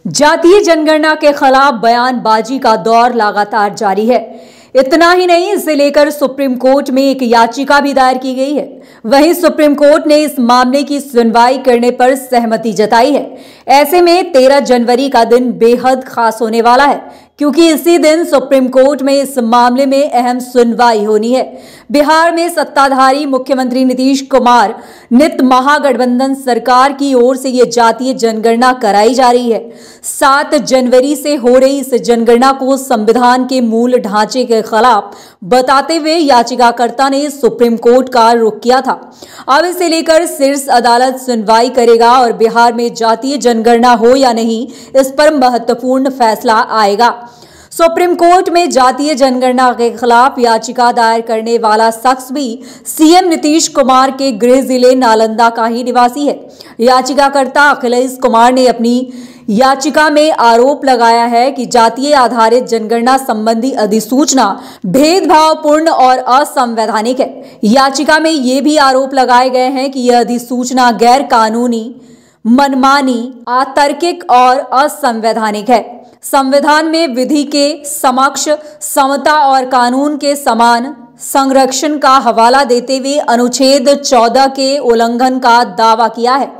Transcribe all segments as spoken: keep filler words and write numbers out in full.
जातीय जनगणना के खिलाफ बयानबाजी का दौर लगातार जारी है। इतना ही नहीं, इसे लेकर सुप्रीम कोर्ट में एक याचिका भी दायर की गई है। वहीं सुप्रीम कोर्ट ने इस मामले की सुनवाई करने पर सहमति जताई है। ऐसे में तेरह जनवरी का दिन बेहद खास होने वाला है, क्योंकि इसी दिन सुप्रीम कोर्ट में इस मामले में अहम सुनवाई होनी है। बिहार में सत्ताधारी मुख्यमंत्री नीतीश कुमार नित महागठबंधन सरकार की ओर से ये जातीय जनगणना कराई जा रही है। सात जनवरी से हो रही इस जनगणना को संविधान के मूल ढांचे के खिलाफ बताते हुए याचिकाकर्ता ने सुप्रीम कोर्ट का रुख किया था। अब इसे लेकर शीर्ष अदालत सुनवाई करेगा और बिहार में जातीय जनगणना हो या नहीं, इस पर महत्वपूर्ण फैसला आएगा। सुप्रीम कोर्ट में जातीय जनगणना के खिलाफ याचिका दायर करने वाला शख्स भी सीएम नीतीश कुमार के गृह जिले नालंदा का ही निवासी है। याचिकाकर्ता अखिलेश कुमार ने अपनी याचिका में आरोप लगाया है कि जातीय आधारित जनगणना संबंधी अधिसूचना भेदभावपूर्ण और असंवैधानिक है। याचिका में ये भी आरोप लगाए गए हैं कि यह अधिसूचना गैर कानूनी, मनमानी, अतार्किक और असंवैधानिक है। संविधान में विधि के समक्ष समता और कानून के समान संरक्षण का हवाला देते हुए अनुच्छेद चौदह के उल्लंघन का दावा किया है।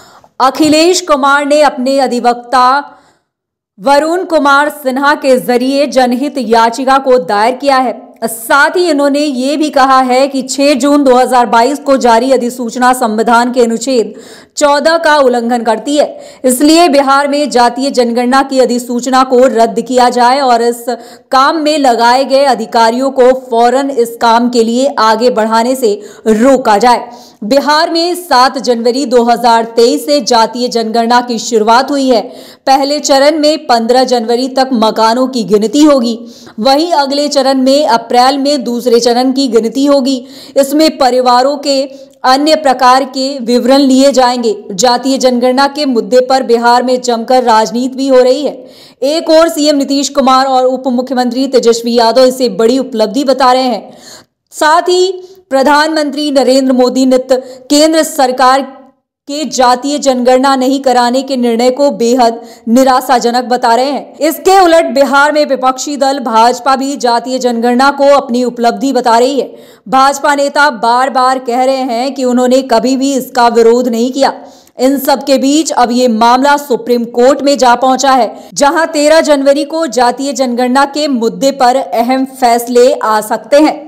अखिलेश कुमार ने अपने अधिवक्ता वरुण कुमार सिन्हा के जरिए जनहित याचिका को दायर किया है। साथ ही इन्होंने ये भी कहा है कि छह जून दो हज़ार बाईस को जारी अधिसूचना संविधान के अनुच्छेद चौदह का उल्लंघन करती है। इसलिए बिहार में जातीय जनगणना की अधिसूचना को रद्द किया जाए और इस काम में लगाए गए अधिकारियों को फौरन इस काम के लिए आगे बढ़ाने से रोका जाए। बिहार में सात जनवरी दो हज़ार तेईस से जातीय जनगणना की शुरुआत हुई है। पहले चरण में पंद्रह जनवरी तक मकानों की गिनती होगी। वहीं अगले चरण में अप्रैल में दूसरे चरण की गिनती होगी। इसमें परिवारों के अन्य प्रकार के विवरण लिए जाएंगे। जातीय जनगणना के मुद्दे पर बिहार में जमकर राजनीति भी हो रही है। एक और सीएम नीतीश कुमार और उप मुख्यमंत्री तेजस्वी यादव इसे बड़ी उपलब्धि बता रहे हैं। साथ ही प्रधानमंत्री नरेंद्र मोदी नित केंद्र सरकार के जातीय जनगणना नहीं कराने के निर्णय को बेहद निराशाजनक बता रहे हैं। इसके उलट बिहार में विपक्षी दल भाजपा भी जातीय जनगणना को अपनी उपलब्धि बता रही है। भाजपा नेता बार बार कह रहे हैं कि उन्होंने कभी भी इसका विरोध नहीं किया। इन सब के बीच अब ये मामला सुप्रीम कोर्ट में जा पहुंचा है, जहां तेरह जनवरी को जातीय जनगणना के मुद्दे पर अहम फैसले आ सकते हैं।